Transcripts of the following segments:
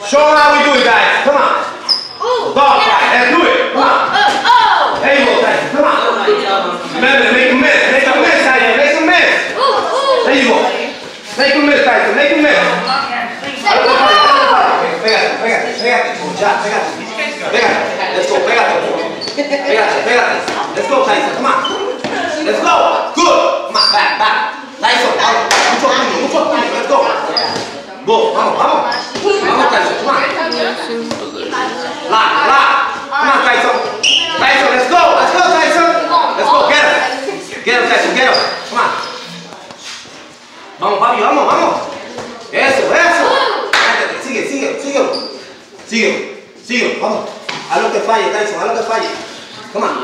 Show them how we do it, guys. Come on. Dog fight. Let's do it. Come on. There you go, Tyson. Come on. Remember, make him miss. Make him miss, Tyson. Make him miss. There you go. Make him miss, Tyson. Make him miss. Pégate. Ya, pégate. Pégate. Let's go. Pégate. Let's go, Tyson. Come on. Let's go. Good. Come on. Back. Tyson. Mucho puño. Let's go. Go. Vamos, Tyson. Come on. Lock. Come on, Tyson. Tyson, let's go. Tyson. Let's go. Get him, Tyson. Get him. Come on. Vamos, papi. Vamos. Eso. Sigue. Vamos. Haz lo que falle, Tyson. Come on.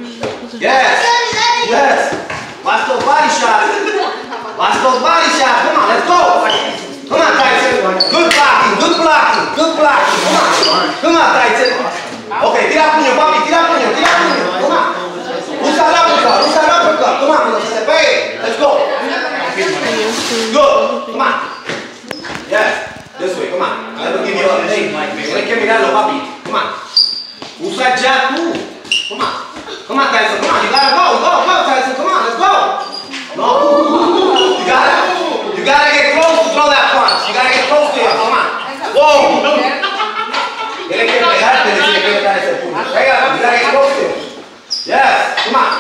Yes. Watch those body shots. Come on, let's go. Come on, Tyson. Good blocking. Come on, Tyson. Okay, tira puño, papi. Come on. Usa el uppercut. Come on, se pegue. Let's go. Good. Come on. Yes. This way, come on. Let me give you a thing. Tienes que mirarlo, papi. Come on. Usa el jab too. Come on, Tyson. Come on. You gotta go, Tyson. Come on, let's go. No. You gotta get close to throw that punch. You gotta get close to him. Come on. Whoa. Tienes que pegarte, tienes que meter ese puño. Pégate, you gotta get close to him. Yes. Come on.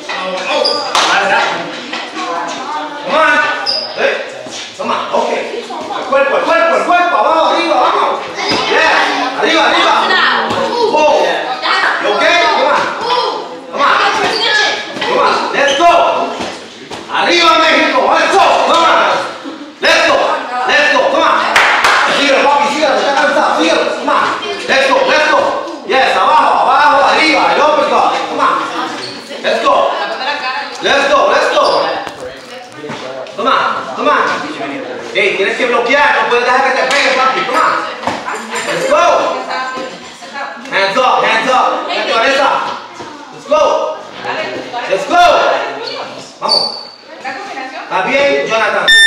Come on. Okay. El cuerpo. Vamos, arriba. Yeah. Arriba. Whoa. You okay? Come on. Let's go. Arriba, México. Let's go. Come on. Let's go. Come on. Síguelo, papi. Está cansado. Síguelo. Come on. Let's go. Yes. Abajo. Arriba. El uppercut. Come on. Let's go. Come on. Hey, tienes que bloquear. No puedes dejar que te pegue, papi. Come on. Let's go. Hands up. La cabeza. Let's go. Vamos. ¿Está bien, Jonathan?